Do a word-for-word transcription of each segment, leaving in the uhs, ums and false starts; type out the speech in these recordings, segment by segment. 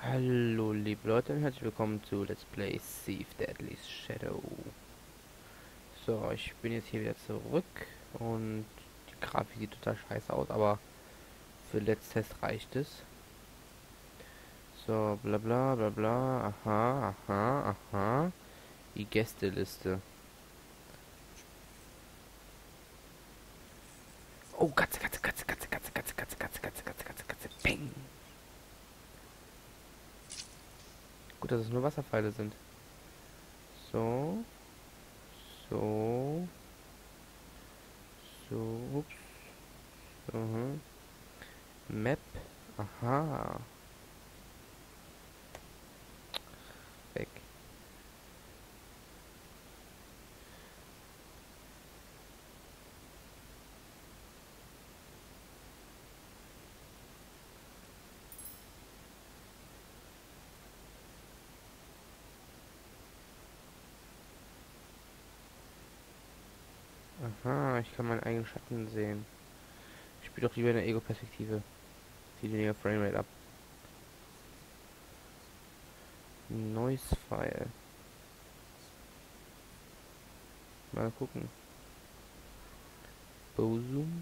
Hallo liebe Leute und herzlich willkommen zu Let's Play Thief Deadly Shadow. So, ich bin jetzt hier wieder zurück und die Grafik sieht total scheiße aus, aber für Let's Test reicht es. So, bla bla bla bla, aha, aha, aha. Die Gästeliste. Oh, Katze, Katze, Katze, Katze, Katze, Katze, Katze, Katze, Katze, Katze, Katze, Katze, Peng. Gut, dass es nur Wasserpfeile sind. So, so, so, ups, so, hm. Map, aha, weg. Aha, ich kann meinen eigenen Schatten sehen. Ich spiele doch lieber in der Ego-Perspektive. Zieht weniger Framerate ab. Noise File. Mal gucken. Bosum.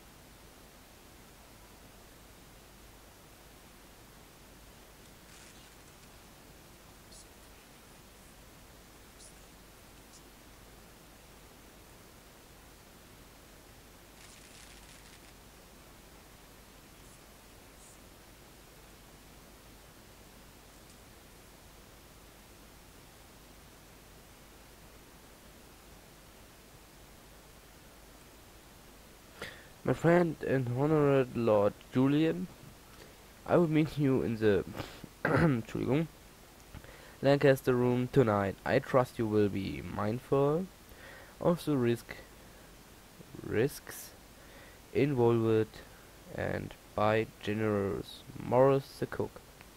My friend and honored Lord Julian, I will meet you in the Entschuldigung, Lancaster room tonight. I trust you will be mindful of the risk risks involved and by generous Morris the cook.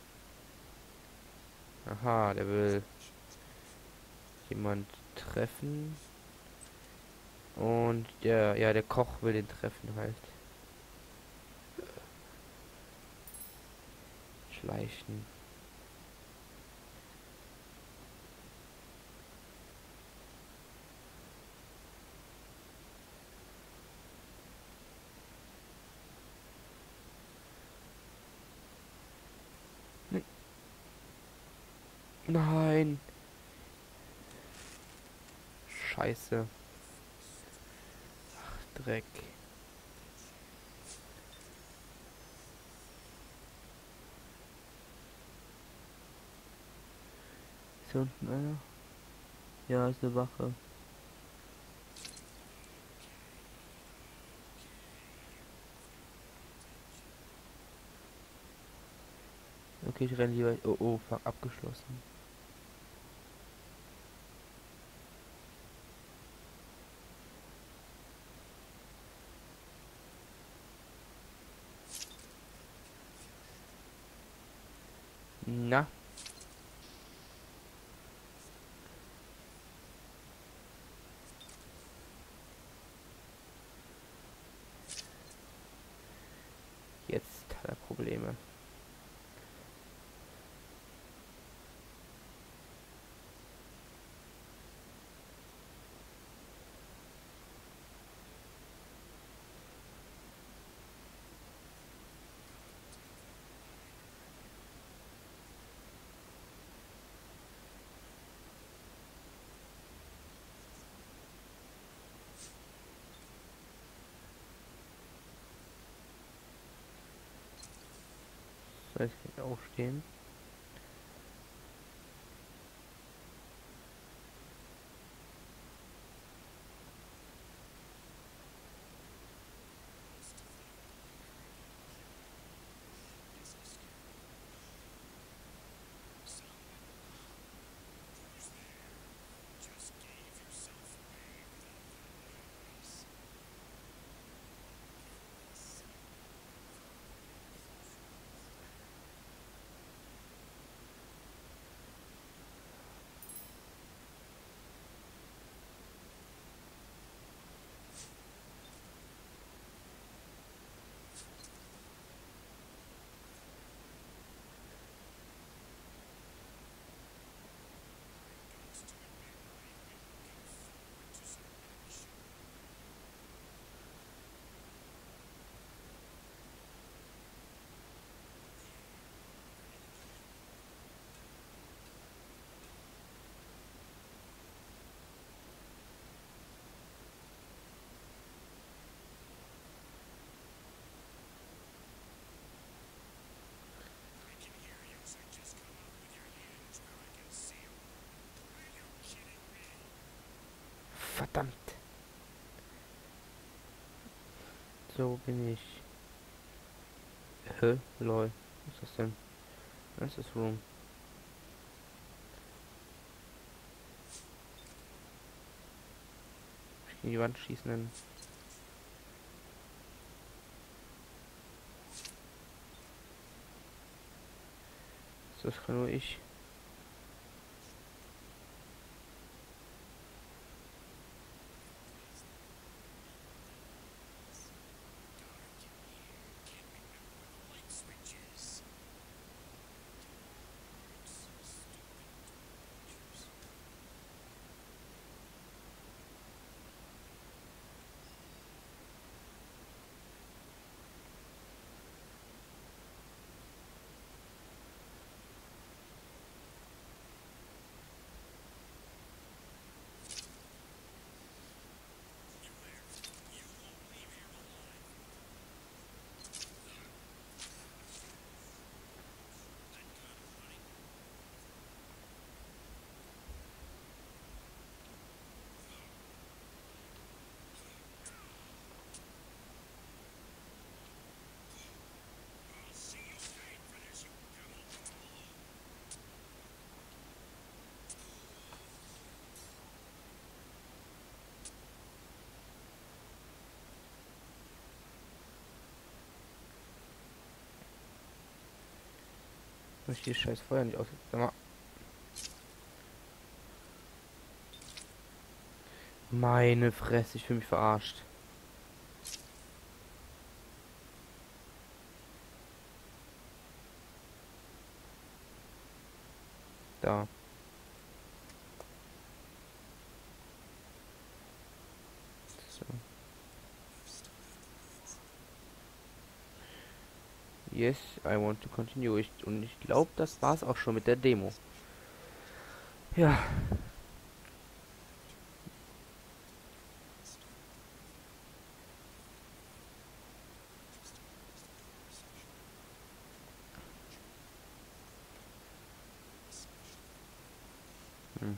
Aha, der will jemand treffen. Und der, ja, der Koch will den treffen halt. Schleichen. N- Nein. Scheiße. Dreck. Ist hier unten einer? Ja, ist eine Wache. Okay, ich renne lieber. Oh, oh, fuck, abgeschlossen. Na, jetzt hat er Probleme. So, jetzt kann ich aufstehen. So, wo bin ich? Hä? Lol. Was ist das denn? Das ist das Room. Ich kann die Wand schießen. Dann. Das kann nur ich. Ich die scheiß Feuer nicht aus. Sag mal. Meine Fresse, ich fühle mich verarscht. Da. So. Yes, I want to continue. Ich, und ich glaube, das war's auch schon mit der Demo. Ja. Hm.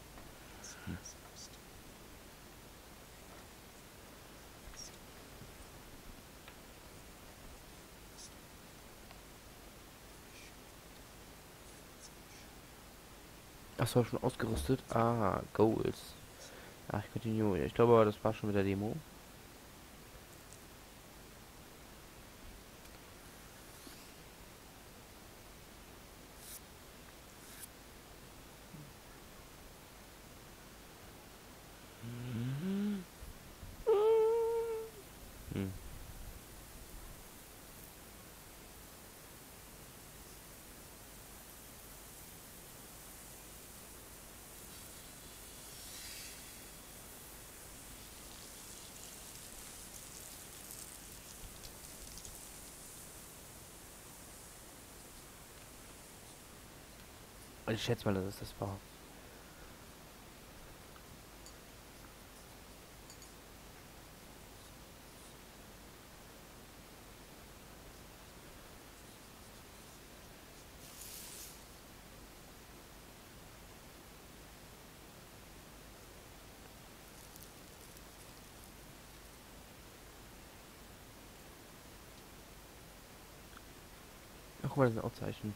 Ach, war schon ausgerüstet. Ah, Goals. Ach, ich continue. Ich glaube aber, das war schon mit der Demo. Hm. Und ich schätze mal, dass es das war. Ach, guck mal, das sind auch Zeichen.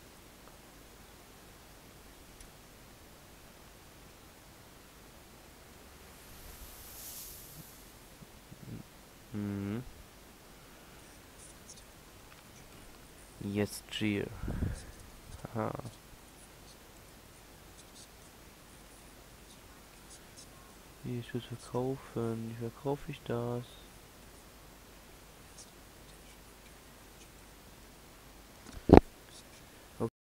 Mhm. Yes, G. Aha. Ich will verkaufen. Wie verkaufe ich das?